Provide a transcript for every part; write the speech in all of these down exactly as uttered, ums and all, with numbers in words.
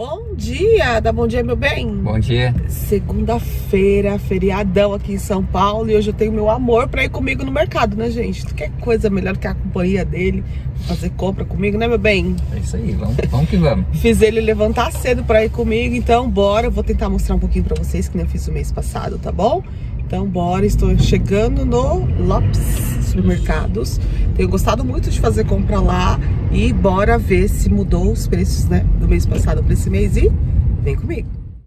Bom dia, dá bom dia, meu bem? Bom dia. Segunda-feira, feriadão aqui em São Paulo. E hoje eu tenho meu amor pra ir comigo no mercado, né, gente? Tu quer coisa melhor que a companhia dele, fazer compra comigo, né, meu bem? É isso aí, vamos, vamos que vamos. Fiz ele levantar cedo pra ir comigo, então bora. Eu vou tentar mostrar um pouquinho pra vocês, que nem eu fiz o mês passado, tá bom? Então bora, estou chegando no Lopes Supermercados. Tenho gostado muito de fazer compra lá. E bora ver se mudou os preços, né, do mês passado para esse mês. E vem comigo.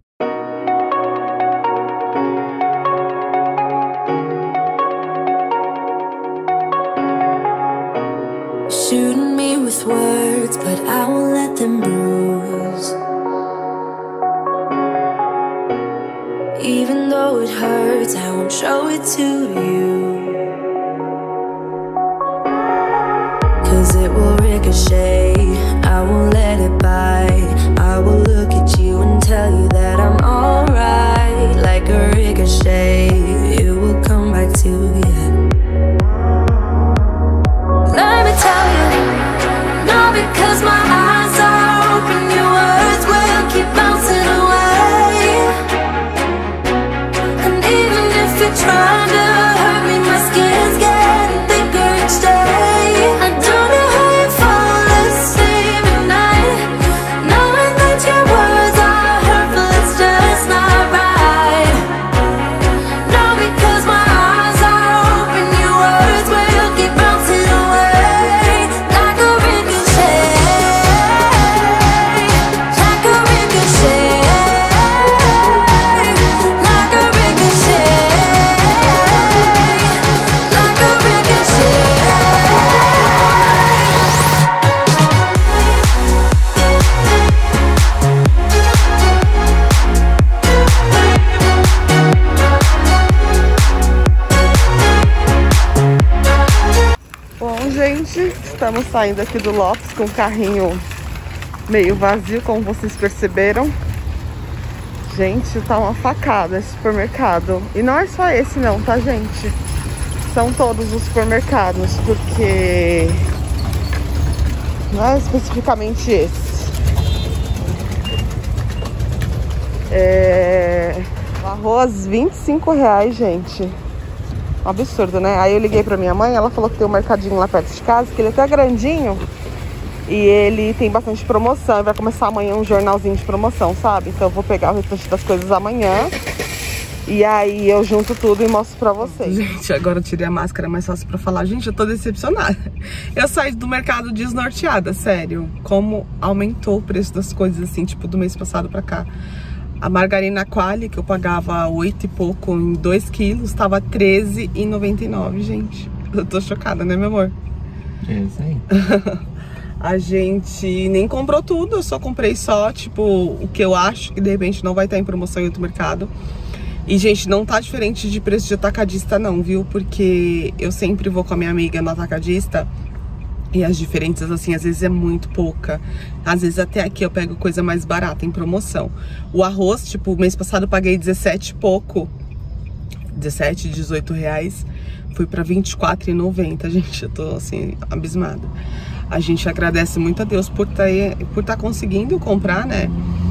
Shooting me with words, but I won't let them bruise. Even though it hurts, I won't show it to you. Cause it will ricochet, I won't let it bite. I will look at you and tell you that I'm alright. Like a ricochet, it will come back to you. Let me tell you, not because my eyes are open, your words will keep bouncing away. And even if you're trying to hurt me, my skin's getting thicker each day. I don't know how you fall asleep at night, knowing that your words are hurtful, it's just not right. No, because my eyes are open, your words will keep bouncing away. Like a ricochet, like a ricochet, like a ricochet, like a ricochet. Bom, gente, estamos saindo aqui do Lopes com o carrinho meio vazio, como vocês perceberam. Gente, tá uma facada esse supermercado. E não é só esse não, tá, gente? São todos os supermercados, porque não é especificamente esse. É... O arroz, vinte e cinco reais, gente. Um absurdo, né? Aí eu liguei pra minha mãe, ela falou que tem um mercadinho lá perto de casa, que ele é até grandinho. E ele tem bastante promoção. E vai começar amanhã um jornalzinho de promoção, sabe? Então eu vou pegar o restante das coisas amanhã. E aí eu junto tudo e mostro pra vocês. Gente, agora eu tirei a máscara, é mais fácil pra falar. Gente, eu tô decepcionada. Eu saí do mercado desnorteada, sério. Como aumentou o preço das coisas, assim, tipo, do mês passado pra cá. A margarina Qualy, que eu pagava oito e pouco em dois quilos, tava treze e noventa e nove, gente. Eu tô chocada, né, meu amor? É isso aí. A gente nem comprou tudo, eu só comprei só, tipo, o que eu acho que de repente não vai estar em promoção em outro mercado. E, gente, não tá diferente de preço de atacadista não, viu? Porque eu sempre vou com a minha amiga no atacadista e as diferenças, assim, às vezes é muito pouca. Às vezes até aqui eu pego coisa mais barata em promoção. O arroz, tipo, mês passado eu paguei dezessete e pouco. dezessete, dezoito reais. Fui pra vinte e quatro reais e noventa, gente. Eu tô, assim, abismada. A gente agradece muito a Deus por tá, por tá conseguindo comprar, né?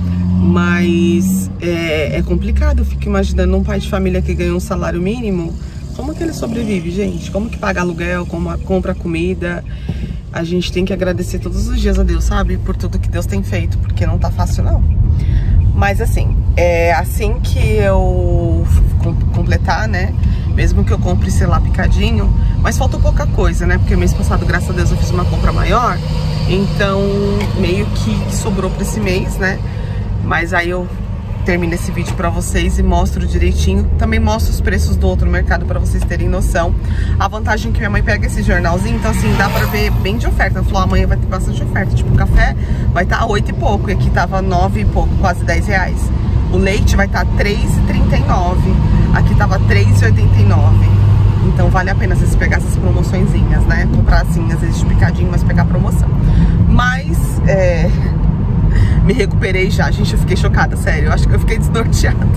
Mas é, é complicado. Eu fico imaginando um pai de família que ganha um salário mínimo. Como que ele sobrevive, gente? Como que paga aluguel, como compra comida? A gente tem que agradecer todos os dias a Deus, sabe? Por tudo que Deus tem feito, porque não tá fácil, não. Mas assim, é assim que eu completar, né? Mesmo que eu compre, sei lá, picadinho. Mas faltou pouca coisa, né? Porque mês passado, graças a Deus, eu fiz uma compra maior. Então, meio que sobrou pra esse mês, né? Mas aí eu termino esse vídeo pra vocês e mostro direitinho. Também mostro os preços do outro mercado pra vocês terem noção. A vantagem é que minha mãe pega esse jornalzinho, então assim, dá pra ver bem de oferta. Ela falou, amanhã vai ter bastante oferta. Tipo, o café vai estar tá oito e pouco, e aqui tava nove e pouco, quase dez reais. O leite vai estar tá três e trinta e nove, aqui tava três e oitenta e nove. Então vale a pena vocês pegar essas promoçõezinhas, né? Comprar assim, às vezes de picadinho, mas pegar promoção. Mas, é... me recuperei já, gente, eu fiquei chocada, sério. Eu acho que eu fiquei desnorteada.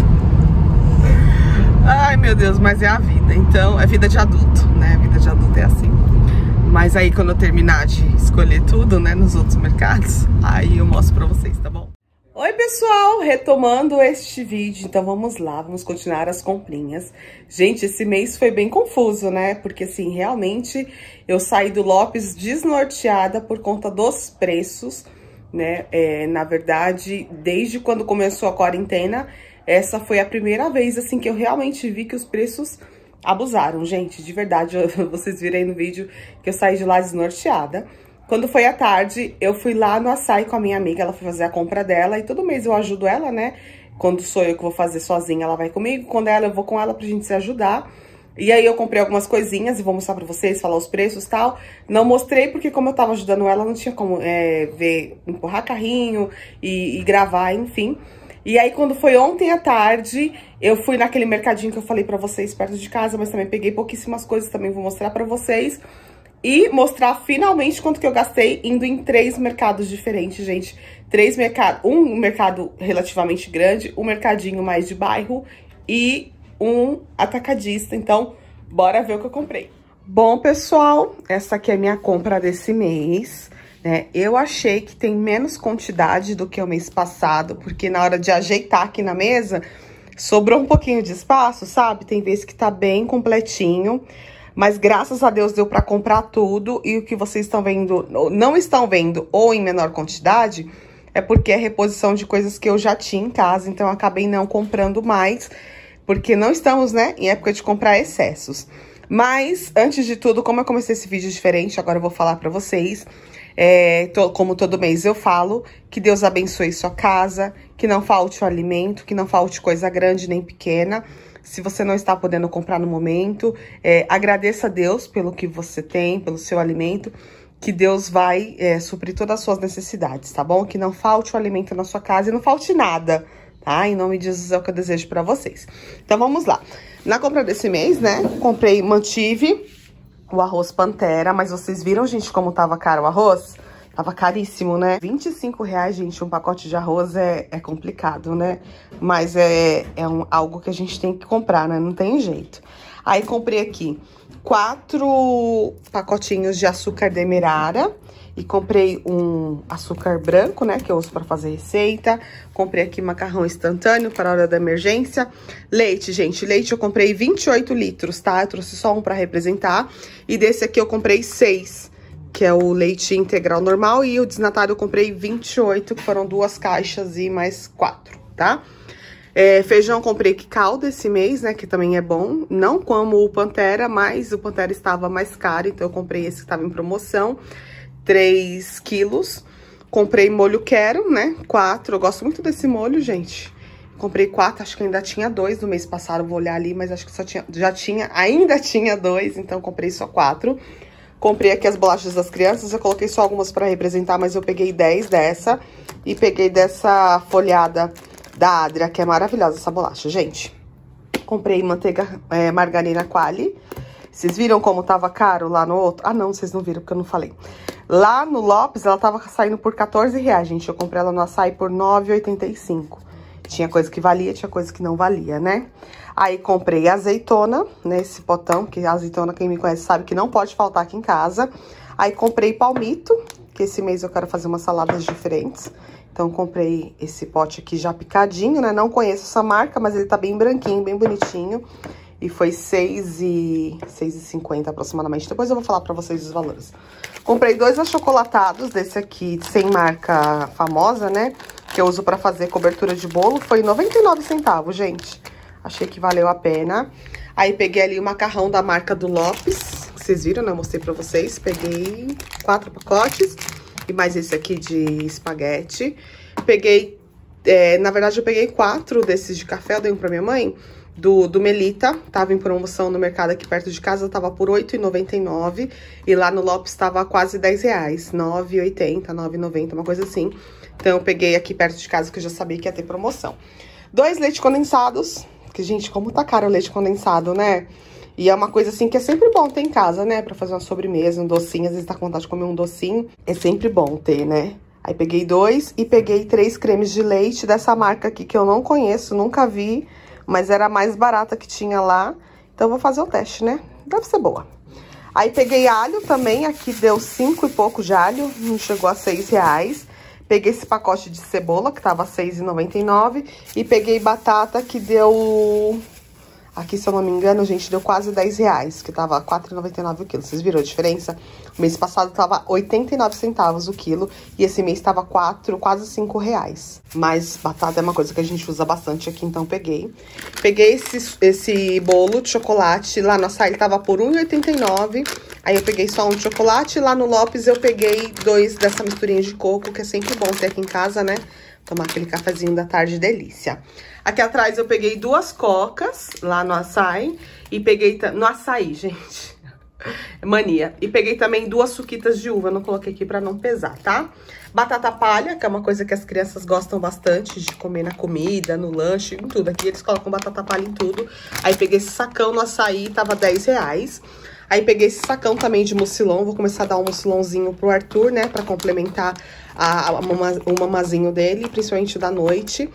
Ai, meu Deus, mas é a vida. Então, é vida de adulto, né? Vida de adulto é assim. Mas aí, quando eu terminar de escolher tudo, né, nos outros mercados, aí eu mostro pra vocês, tá bom? Oi, pessoal! pessoal, retomando este vídeo, então vamos lá, vamos continuar as comprinhas. Gente, esse mês foi bem confuso, né? Porque assim, realmente eu saí do Lopes desnorteada por conta dos preços, né? É, na verdade, desde quando começou a quarentena, essa foi a primeira vez assim que eu realmente vi que os preços abusaram, gente. De verdade, vocês viram aí no vídeo que eu saí de lá desnorteada. Quando foi à tarde, eu fui lá no Açaí com a minha amiga, ela foi fazer a compra dela, e todo mês eu ajudo ela, né? Quando sou eu que vou fazer sozinha, ela vai comigo, quando é ela, eu vou com ela pra gente se ajudar. E aí eu comprei algumas coisinhas e vou mostrar pra vocês, falar os preços e tal. Não mostrei porque como eu tava ajudando ela, não tinha como é, ver, empurrar carrinho e, e gravar, enfim. E aí quando foi ontem à tarde, eu fui naquele mercadinho que eu falei pra vocês perto de casa, mas também peguei pouquíssimas coisas, também vou mostrar pra vocês. E mostrar finalmente quanto que eu gastei indo em três mercados diferentes, gente. Três mercados, um mercado relativamente grande, um mercadinho mais de bairro e um atacadista. Então, bora ver o que eu comprei. Bom, pessoal, essa aqui é a minha compra desse mês, né? Eu achei que tem menos quantidade do que o mês passado, porque na hora de ajeitar aqui na mesa, sobrou um pouquinho de espaço, sabe? Tem vezes que tá bem completinho. Mas graças a Deus deu pra comprar tudo, e o que vocês estão vendo, não estão vendo, ou em menor quantidade, é porque é reposição de coisas que eu já tinha em casa, então eu acabei não comprando mais, porque não estamos, né, em época de comprar excessos. Mas, antes de tudo, como eu comecei esse vídeo diferente, agora eu vou falar pra vocês, é, to, como todo mês eu falo, que Deus abençoe sua casa, que não falte o alimento, que não falte coisa grande nem pequena. Se você não está podendo comprar no momento, é, agradeça a Deus pelo que você tem, pelo seu alimento, que Deus vai é, suprir todas as suas necessidades, tá bom? Que não falte o alimento na sua casa e não falte nada, tá? Em nome de Jesus é o que eu desejo pra vocês. Então, vamos lá. Na compra desse mês, né, comprei, mantive o arroz Pantera, mas vocês viram, gente, como tava caro o arroz? Tava caríssimo, né? vinte e cinco reais, gente, um pacote de arroz é, é complicado, né? Mas é, é um, algo que a gente tem que comprar, né? Não tem jeito. Aí, comprei aqui quatro pacotinhos de açúcar demerara. E comprei um açúcar branco, né? Que eu uso pra fazer receita. Comprei aqui macarrão instantâneo para a hora da emergência. Leite, gente. Leite eu comprei vinte e oito litros, tá? Eu trouxe só um pra representar. E desse aqui eu comprei seis. Que é o leite integral normal, e o desnatado eu comprei vinte e oito, que foram duas caixas e mais quatro, tá? É, feijão eu comprei que calda esse mês, né, que também é bom, não como o Pantera, mas o Pantera estava mais caro, então eu comprei esse que estava em promoção, três quilos. Comprei molho quero, né, quatro, eu gosto muito desse molho, gente. Comprei quatro, acho que ainda tinha dois no mês passado, vou olhar ali, mas acho que só tinha, já tinha, ainda tinha dois, então comprei só quatro. Comprei aqui as bolachas das crianças, eu coloquei só algumas pra representar, mas eu peguei dez dessa. E peguei dessa folhada da Adria, que é maravilhosa essa bolacha, gente. Comprei manteiga, é, margarina Qualy. Vocês viram como tava caro lá no outro? Ah, não, vocês não viram, porque eu não falei. Lá no Lopes, ela tava saindo por quatorze reais, gente. Eu comprei ela no Açaí por nove reais e oitenta e cinco centavos. Tinha coisa que valia, tinha coisa que não valia, né? Aí, comprei azeitona, nesse potão, que a azeitona, quem me conhece, sabe que não pode faltar aqui em casa. Aí, comprei palmito, que esse mês eu quero fazer umas saladas diferentes. Então, comprei esse pote aqui já picadinho, né? Não conheço essa marca, mas ele tá bem branquinho, bem bonitinho. E foi seis e cinquenta aproximadamente. Depois eu vou falar pra vocês os valores. Comprei dois achocolatados desse aqui, sem marca famosa, né? Que eu uso pra fazer cobertura de bolo. Foi noventa e nove centavos, gente. Achei que valeu a pena. Aí, peguei ali o macarrão da marca do Lopes. Vocês viram, né? Eu mostrei pra vocês. Peguei quatro pacotes. E mais esse aqui de espaguete. Peguei, é, na verdade, eu peguei quatro desses de café. Eu dei um pra minha mãe. Do, do Melita, tava em promoção no mercado aqui perto de casa, tava por oito reais e noventa e nove centavos. E lá no Lopes tava quase dez reais, nove reais e oitenta centavos, nove reais e noventa centavos, uma coisa assim. Então, eu peguei aqui perto de casa, que eu já sabia que ia ter promoção. Dois leite condensados, que, gente, como tá caro o leite condensado, né? E é uma coisa, assim, que é sempre bom ter em casa, né? Pra fazer uma sobremesa, um docinho, às vezes tá com vontade de comer um docinho. É sempre bom ter, né? Aí, peguei dois e peguei três cremes de leite dessa marca aqui, que eu não conheço, nunca vi. Mas era a mais barata que tinha lá. Então, eu vou fazer o teste, né? Deve ser boa. Aí, peguei alho também. Aqui deu cinco e pouco de alho. Não chegou a seis reais. Peguei esse pacote de cebola, que tava seis reais e noventa e nove centavos. E peguei batata, que deu... Aqui, se eu não me engano, gente, deu quase dez reais, que tava quatro reais e noventa e nove centavos o quilo. Vocês viram a diferença? O mês passado tava oitenta e nove centavos o quilo, e esse mês tava quatro, quase cinco reais. Mas batata é uma coisa que a gente usa bastante aqui, então peguei. Peguei esse, esse bolo de chocolate, lá no Açaí tava por um real e oitenta e nove centavos. Aí eu peguei só um de chocolate, lá no Lopes eu peguei dois dessa misturinha de coco, que é sempre bom ter aqui em casa, né? Tomar aquele cafezinho da tarde, delícia. Aqui atrás eu peguei duas cocas, lá no Açaí, e peguei... No Açaí, gente. Mania. E peguei também duas suquitas de uva, não coloquei aqui pra não pesar, tá? Batata palha, que é uma coisa que as crianças gostam bastante de comer na comida, no lanche, em tudo. Aqui eles colocam batata palha em tudo. Aí peguei esse sacão no Açaí, tava dez reais. Aí peguei esse sacão também de mucilon, vou começar a dar um mucilonzinho pro Arthur, né? Pra complementar a, a, o mamazinho dele, principalmente da noite.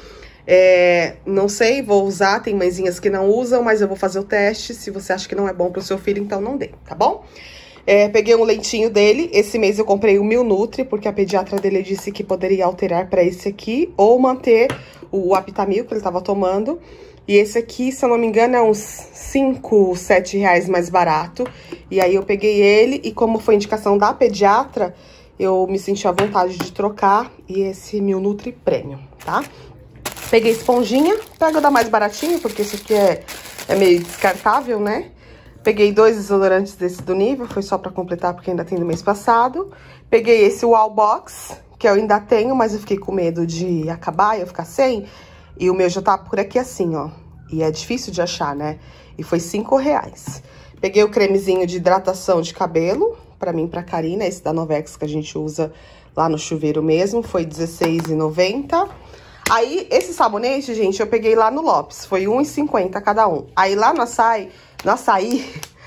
É, não sei, vou usar, tem mãezinhas que não usam, mas eu vou fazer o teste. Se você acha que não é bom pro seu filho, então não dê, tá bom? É, peguei um leitinho dele, esse mês eu comprei o Mil Nutri, porque a pediatra dele disse que poderia alterar pra esse aqui, ou manter o Aptamil que ele tava tomando. E esse aqui, se eu não me engano, é uns cinco, sete reais mais barato. E aí eu peguei ele, e como foi indicação da pediatra, eu me senti à vontade de trocar. E esse Mil Nutri Premium, tá? Peguei esponjinha, pego da mais baratinho, porque esse aqui é, é meio descartável, né? Peguei dois desodorantes desse do Nível, foi só pra completar, porque ainda tem do mês passado. Peguei esse Wall Box, que eu ainda tenho, mas eu fiquei com medo de acabar e eu ficar sem. E o meu já tá por aqui assim, ó. E é difícil de achar, né? E foi cinco reais. Peguei o cremezinho de hidratação de cabelo, pra mim e pra Karina, esse da Novex que a gente usa lá no chuveiro mesmo, foi dezesseis reais e noventa centavos. Aí, esse sabonete, gente, eu peguei lá no Lopes, foi um real e cinquenta centavos cada um. Aí, lá no Açaí, no Açaí,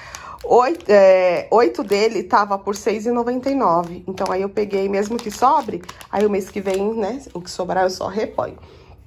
oito, é, oito dele tava por seis reais e noventa e nove centavos. Então, aí eu peguei, mesmo que sobre, aí o mês que vem, né, o que sobrar eu só reponho.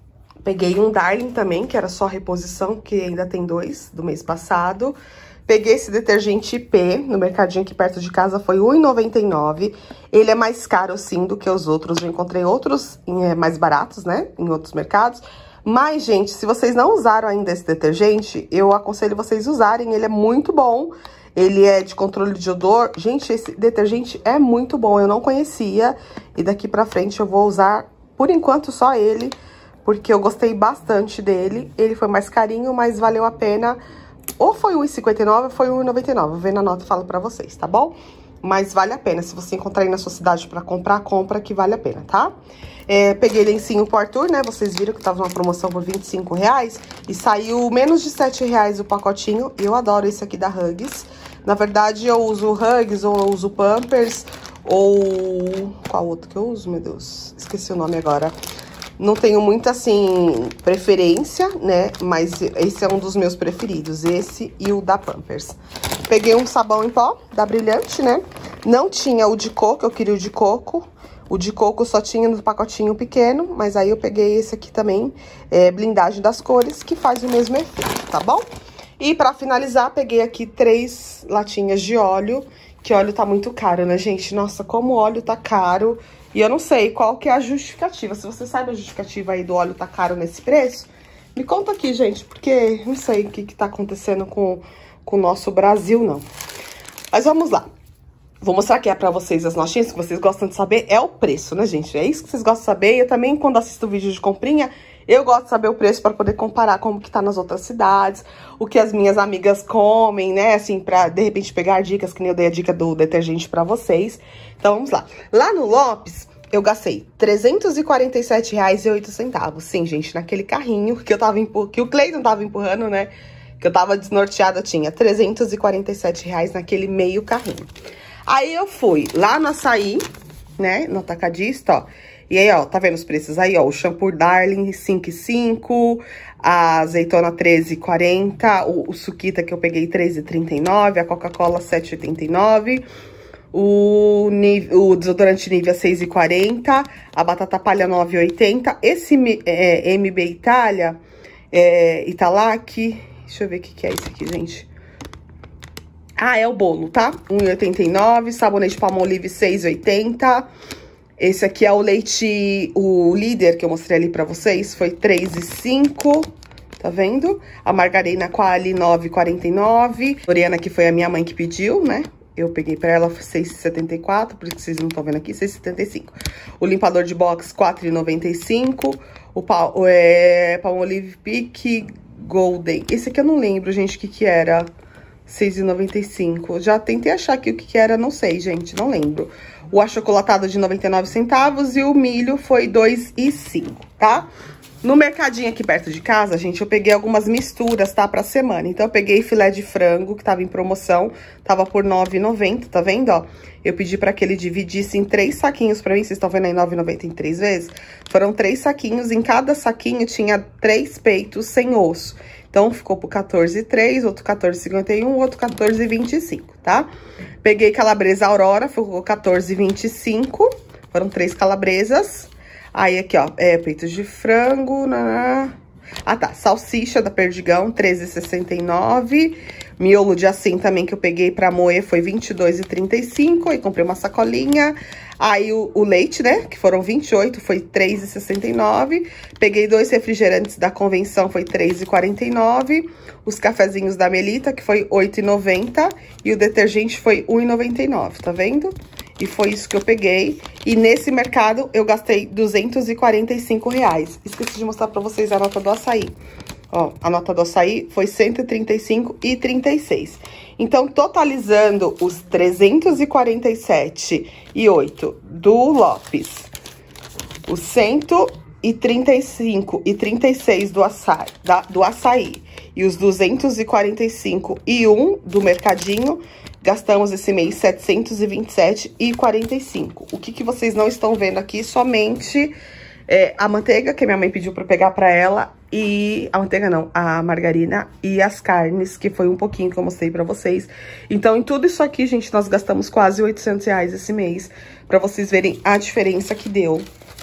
Peguei um Darling também, que era só reposição, que ainda tem dois do mês passado. Peguei esse detergente I P, no mercadinho aqui perto de casa, foi um real e noventa e nove centavos. Ele é mais caro, sim, do que os outros. Eu encontrei outros é, mais baratos, né, em outros mercados. Mas, gente, se vocês não usaram ainda esse detergente, eu aconselho vocês usarem. Ele é muito bom. Ele é de controle de odor. Gente, esse detergente é muito bom. Eu não conhecia. E daqui pra frente eu vou usar, por enquanto, só ele. Porque eu gostei bastante dele. Ele foi mais carinho, mas valeu a pena. Ou foi um real e cinquenta e nove ou foi um real e noventa e nove. Vou ver na nota e falo pra vocês, tá bom? Mas vale a pena. Se você encontrar aí na sua cidade pra comprar, compra que vale a pena, tá? É, peguei lencinho pro Arthur, né? Vocês viram que tava numa promoção por vinte e cinco reais. E saiu menos de sete reais o pacotinho. Eu adoro esse aqui da Huggies. Na verdade, eu uso Huggies ou eu uso Pampers. Ou... qual outro que eu uso, meu Deus? Esqueci o nome agora. Não tenho muita, assim, preferência, né? Mas esse é um dos meus preferidos. Esse e o da Pampers. Peguei um sabão em pó da Brilhante, né? Não tinha o de coco, eu queria o de coco. O de coco só tinha no pacotinho pequeno. Mas aí eu peguei esse aqui também, é, blindagem das cores, que faz o mesmo efeito, tá bom? E pra finalizar, peguei aqui três latinhas de óleo. Que óleo tá muito caro, né, gente? Nossa, como o óleo tá caro... E eu não sei qual que é a justificativa. Se você sabe a justificativa aí do óleo tá caro nesse preço, me conta aqui, gente. Porque não sei o que que tá acontecendo com, com o nosso Brasil, não. Mas vamos lá. Vou mostrar aqui pra vocês as notinhas que vocês gostam de saber. É o preço, né, gente? É isso que vocês gostam de saber. E eu também, quando assisto vídeo de comprinha, eu gosto de saber o preço pra poder comparar como que tá nas outras cidades. O que as minhas amigas comem, né? Assim, pra, de repente, pegar dicas, que nem eu dei a dica do detergente pra vocês. Então, vamos lá. Lá no Lopes, eu gastei trezentos e quarenta e sete reais e oito centavos. Sim, gente, naquele carrinho que eu tava empurrando, que o Cleiton tava empurrando, né? Que eu tava desnorteada, tinha trezentos e quarenta e sete reais naquele meio carrinho. Aí eu fui lá no Açaí, né? No atacadista, ó. E aí, ó, tá vendo os preços aí, ó? O shampoo Darling cinco e cinco, a azeitona treze e quarenta, o, o suquita que eu peguei treze e trinta e nove, a Coca-Cola sete e oitenta e nove, o, o desodorante Nivea seis e quarenta, a batata palha nove e oitenta, esse é, M B Itália, é, Italac, deixa eu ver o que que é isso aqui, gente. Ah, é o bolo, tá? um e oitenta e nove, sabonete Palmolive seis e oitenta. Esse aqui é o leite, o líder que eu mostrei ali pra vocês, foi três reais e cinco centavos. Tá vendo? A margarina Qualy nove reais e quarenta e nove centavos. Oriana, que foi a minha mãe que pediu, né? Eu peguei pra ela seis reais e setenta e quatro centavos, por isso que vocês não estão vendo aqui, seis reais e setenta e cinco centavos. O limpador de box, quatro reais e noventa e cinco centavos. O pal, é, Palmolive Peak Golden. Esse aqui eu não lembro, gente, o que que era. seis reais e noventa e cinco centavos. Já tentei achar aqui o que que era, não sei, gente, não lembro. O achocolatado de noventa e nove centavos e o milho foi dois reais e cinco centavos, tá? No mercadinho aqui perto de casa, gente, eu peguei algumas misturas, tá? Pra semana. Então, eu peguei filé de frango, que tava em promoção. Tava por nove reais e noventa centavos, tá vendo, ó? Eu pedi pra que ele dividisse em três saquinhos pra mim. Vocês estão vendo aí nove reais e noventa centavos em três vezes? Foram três saquinhos. Em cada saquinho tinha três peitos sem osso. Então, ficou por quatorze reais e três centavos, outro quatorze reais e cinquenta e um centavos, outro quatorze reais e vinte e cinco centavos, tá? Peguei calabresa Aurora, ficou quatorze reais e vinte e cinco centavos. Foram três calabresas. Aí, aqui, ó, é peitos de frango, na... Ah, tá, salsicha da Perdigão, treze reais e sessenta e nove centavos. Miolo de assim também que eu peguei pra moer foi vinte e dois reais e trinta e cinco centavos. Aí, comprei uma sacolinha. Aí, o, o leite, né, que foram vinte e oito, foi três reais e sessenta e nove centavos. Peguei dois refrigerantes da Convenção, foi três reais e quarenta e nove centavos. Os cafezinhos da Melita, que foi oito reais e noventa centavos. E o detergente foi um real e noventa e nove centavos, tá vendo? E foi isso que eu peguei. E nesse mercado, eu gastei duzentos e quarenta e cinco reais. Esqueci de mostrar pra vocês a nota do açaí. Ó, a nota do açaí foi cento e trinta e cinco reais e trinta e seis centavos. Então, totalizando os trezentos e quarenta e sete reais e oito centavos do Lopes, os cento e trinta e cinco reais e trinta e seis centavos do açaí, da, do açaí e os duzentos e quarenta e cinco reais e um centavo do mercadinho, gastamos esse mês setecentos e vinte e sete reais e quarenta e cinco centavos. O que que vocês não estão vendo aqui? Somente é, a manteiga, que minha mãe pediu pra eu pegar pra ela, e... A manteiga não, a margarina e as carnes, que foi um pouquinho que eu mostrei pra vocês. Então, em tudo isso aqui, gente, nós gastamos quase oitocentos reais esse mês, pra vocês verem a diferença que deu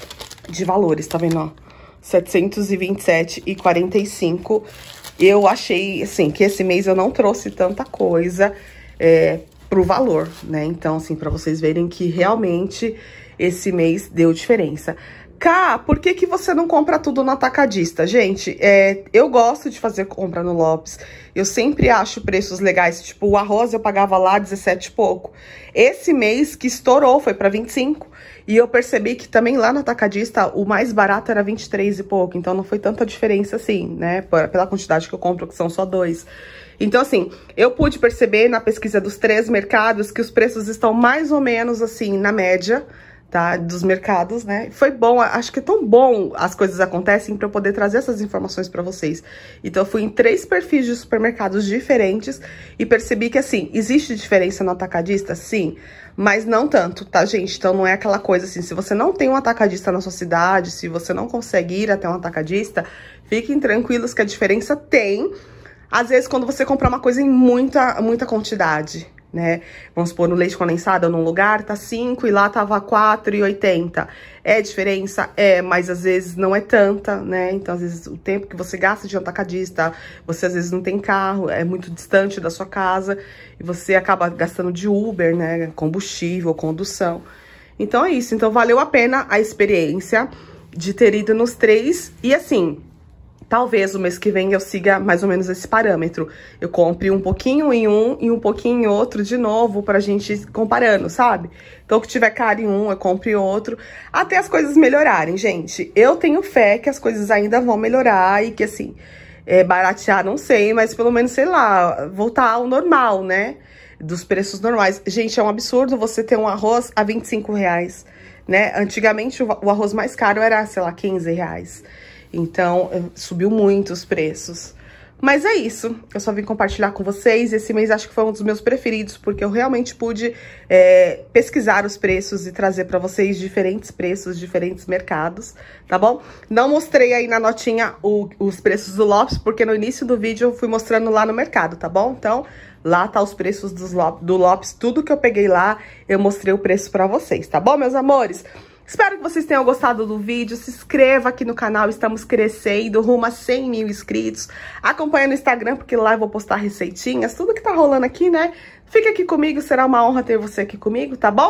de valores, tá vendo, ó? setecentos e vinte e sete reais e quarenta e cinco centavos. Eu achei, assim, que esse mês eu não trouxe tanta coisa... É, pro valor, né? Então, assim, pra vocês verem que realmente esse mês deu diferença. Cá, por que que você não compra tudo no atacadista? Gente, é, eu gosto de fazer compra no Lopes. Eu sempre acho preços legais. Tipo, o arroz eu pagava lá dezessete e pouco. Esse mês que estourou, foi pra vinte e cinco. E eu percebi que também lá no atacadista, o mais barato era vinte e três e pouco. Então, não foi tanta diferença assim, né? Pela quantidade que eu compro, que são só dois. Então, assim, eu pude perceber na pesquisa dos três mercados que os preços estão mais ou menos, assim, na média, tá? Dos mercados, né? Foi bom, acho que é tão bom as coisas acontecem pra eu poder trazer essas informações pra vocês. Então, eu fui em três perfis de supermercados diferentes e percebi que, assim, existe diferença no atacadista? Sim, mas não tanto, tá, gente? Então, não é aquela coisa assim, se você não tem um atacadista na sua cidade, se você não consegue ir até um atacadista, fiquem tranquilos que a diferença tem. Às vezes, quando você comprar uma coisa em muita, muita quantidade, né? Vamos supor, no leite condensado, num lugar, tá cinco e lá tava quatro reais e oitenta centavos. É diferença? É, mas às vezes não é tanta, né? Então, às vezes, o tempo que você gasta de um atacadista, você às vezes não tem carro, é muito distante da sua casa, e você acaba gastando de Uber, né? Combustível, condução. Então, é isso. Então, valeu a pena a experiência de ter ido nos três. E, assim... Talvez o mês que vem eu siga mais ou menos esse parâmetro. Eu compre um pouquinho em um e um pouquinho em outro de novo pra gente ir comparando, sabe? Então, o que tiver caro em um, eu compre outro. Até as coisas melhorarem, gente. Eu tenho fé que as coisas ainda vão melhorar e que, assim, é, baratear, não sei, mas pelo menos, sei lá, voltar ao normal, né? Dos preços normais. Gente, é um absurdo você ter um arroz a vinte e cinco reais, né? Antigamente, o arroz mais caro era, sei lá, quinze reais. Então, subiu muito os preços. Mas é isso, eu só vim compartilhar com vocês. Esse mês acho que foi um dos meus preferidos, porque eu realmente pude é, pesquisar os preços e trazer pra vocês diferentes preços, diferentes mercados, tá bom? Não mostrei aí na notinha o, os preços do Lopes, porque no início do vídeo eu fui mostrando lá no mercado, tá bom? Então, lá tá os preços dos, do Lopes, tudo que eu peguei lá, eu mostrei o preço pra vocês, tá bom, meus amores? Espero que vocês tenham gostado do vídeo, se inscreva aqui no canal, estamos crescendo, rumo a cem mil inscritos. Acompanha no Instagram, porque lá eu vou postar receitinhas, tudo que tá rolando aqui, né? Fica aqui comigo, será uma honra ter você aqui comigo, tá bom?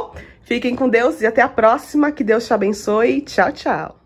Fiquem com Deus e até a próxima. Que Deus te abençoe. Tchau, tchau.